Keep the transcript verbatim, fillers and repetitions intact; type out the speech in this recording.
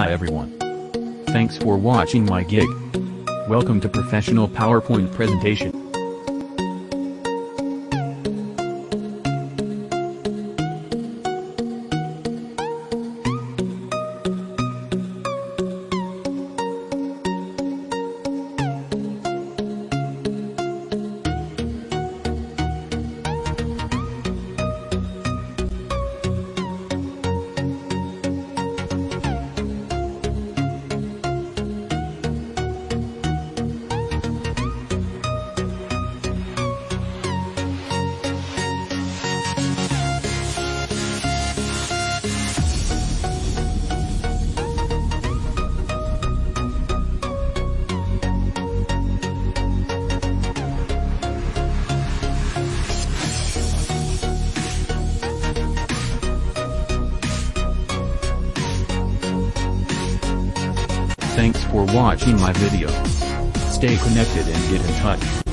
Hi everyone. Thanks for watching my gig. Welcome to Professional PowerPoint Presentation. Thanks for watching my video. Stay connected and get in touch.